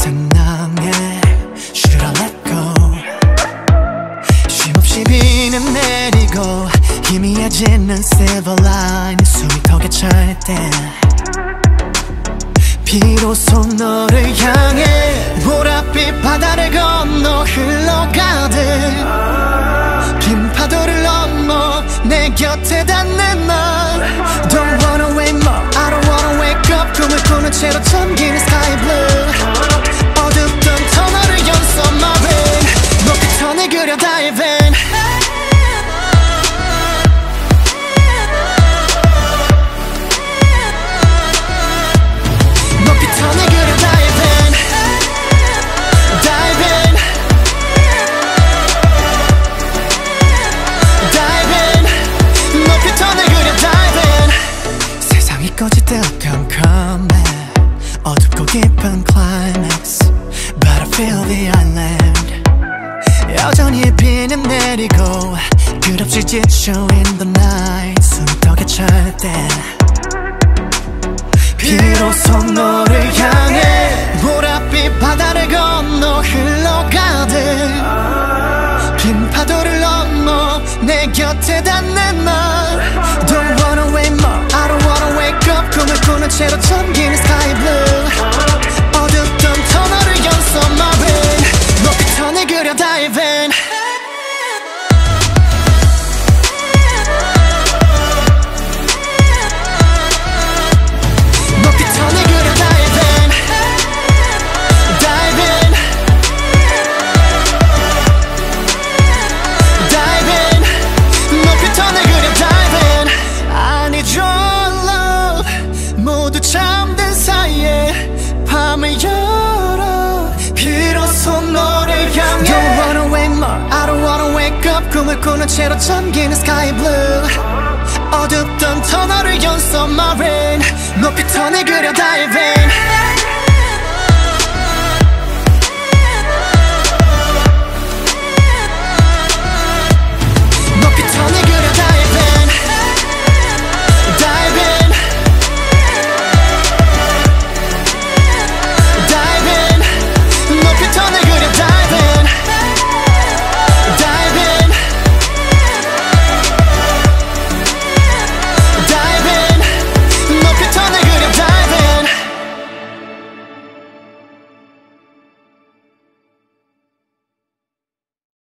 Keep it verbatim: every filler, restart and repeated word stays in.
당당해 Should I let go 쉼없이 비는 내리고 희미해지는 Silverline 숨이 턱에 찰 때 비로소 너를 향해 보랏빛 바다를 건너 흘러가듯 긴 파도를 넘어 내 곁에 닿는 날 Don't wanna wait more I don't wanna wake up 꿈을 꾸는 채로 잠기는 sky blue 어둡던 터널을 연서 marine 높이 턴을 그려 diving 높이 턴을 그려 diving diving diving 높이 턴을 그려 diving 세상이 꺼질 때 컴컴해 어둡고 깊은 climax But I feel the island 여전히 비는 내리고 끝없이 지쳐 in the night 숨이 턱에 찰 때 비로소 너를 향해 보랏빛 바다를 건너 흘러가듯 긴 파도를 넘어 내 곁에 닿는 날 Don't wanna wait more I don't wanna wake up 꿈을 꾸는 채로 잠기는 sky blue 어둡던 터널을 연서 marine 높이 턴을 그려 diving 높이 턴을 그려 diving diving diving 높이 턴을 그려 diving I need your love 모두 잠든 사이에 밤을 열어 비로소 너를 향해 Don't wanna wait more I don't wanna wake up 꿈을 꾸는 채로 잠기는 sky blue 어둡던 터널을 연서 marine 높이 턴을 그려 diving